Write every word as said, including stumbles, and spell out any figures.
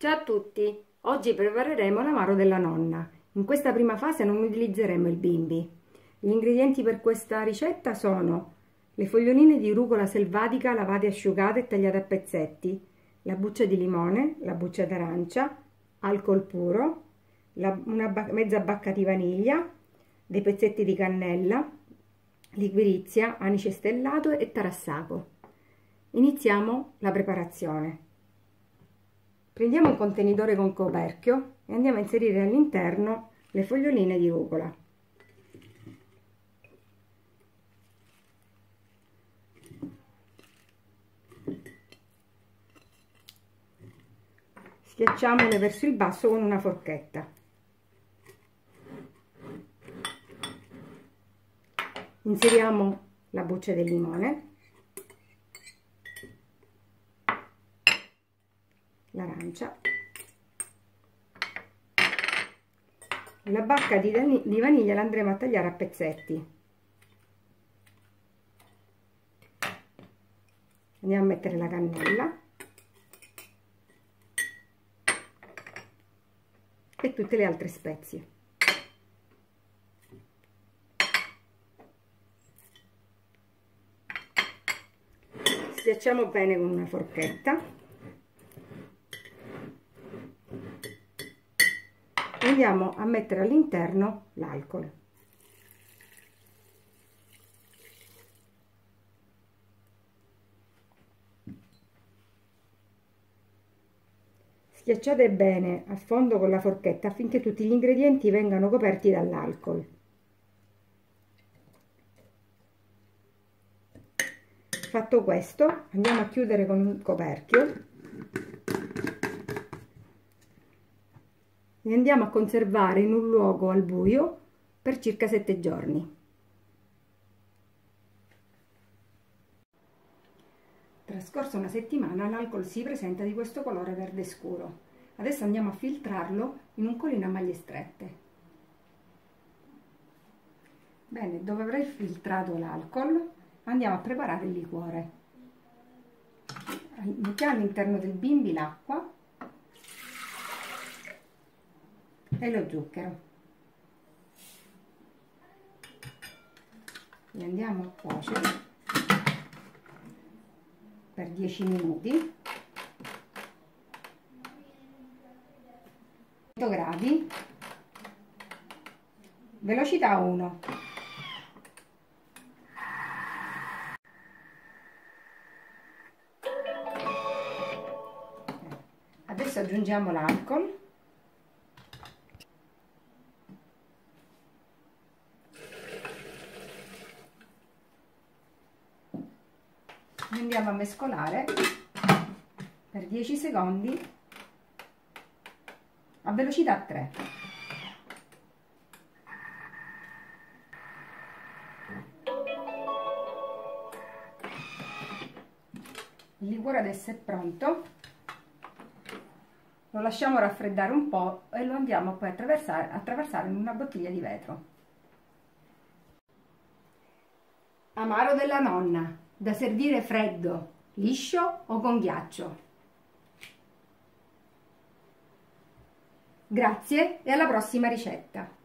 Ciao a tutti! Oggi prepareremo l'amaro della nonna. In questa prima fase non utilizzeremo il bimbi. Gli ingredienti per questa ricetta sono le foglioline di rucola selvatica lavate, asciugate e tagliate a pezzetti, la buccia di limone, la buccia d'arancia, alcol puro, la, una ba mezza bacca di vaniglia, dei pezzetti di cannella, liquirizia, anice stellato e tarassaco. Iniziamo la preparazione. Prendiamo un contenitore con coperchio e andiamo a inserire all'interno le foglioline di rucola. Schiacciamole verso il basso con una forchetta. Inseriamo la buccia del limone, l'arancia, la bacca di vaniglia la andremo a tagliare a pezzetti. Andiamo a mettere la cannella e tutte le altre spezie. Schiacciamo bene con una forchetta. Andiamo a mettere all'interno l'alcol. Schiacciate bene a fondo con la forchetta affinché tutti gli ingredienti vengano coperti dall'alcol. Fatto questo, andiamo a chiudere con un coperchio e andiamo a conservare in un luogo al buio per circa sette giorni. Trascorsa una settimana l'alcol si presenta di questo colore verde scuro. Adesso andiamo a filtrarlo in un colino a maglie strette. Bene, dopo aver filtrato l'alcol andiamo a preparare il liquore. Mettiamo all'interno del bimbi l'acqua e lo zucchero e andiamo a cuocere per dieci minuti, cento gradi, velocità uno. Adesso aggiungiamo l'alcol. Andiamo a mescolare per dieci secondi a velocità tre. Il liquore adesso è pronto, lo lasciamo raffreddare un po' e lo andiamo poi a attraversare, attraversare in una bottiglia di vetro. Amaro della nonna, da servire freddo, liscio o con ghiaccio. Grazie e alla prossima ricetta!